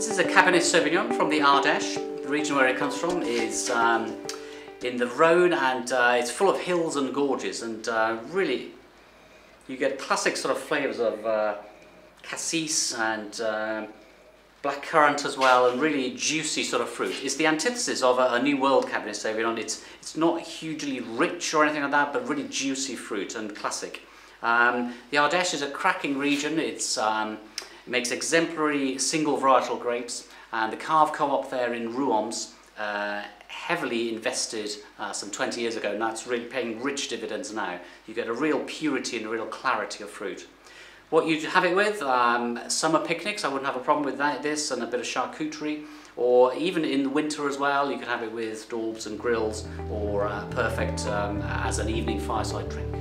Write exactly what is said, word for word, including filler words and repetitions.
This is a Cabernet Sauvignon from the Ardèche. The region where it comes from is um, in the Rhône, and uh, it's full of hills and gorges, and uh, really you get classic sort of flavours of uh, cassis and uh, blackcurrant as well, and really juicy sort of fruit. It's the antithesis of a, a New World Cabernet Sauvignon. It's, it's not hugely rich or anything like that, but really juicy fruit and classic. Um, the Ardèche is a cracking region. It's um, It makes exemplary single varietal grapes, and the Cave Co-op there in Rouoms uh, heavily invested uh, some twenty years ago, and that's really paying rich dividends now. You get a real purity and a real clarity of fruit. What you have it with, um, summer picnics, I wouldn't have a problem with that, this and a bit of charcuterie, or even in the winter as well, you can have it with daubs and grills, or uh, perfect um, as an evening fireside drink.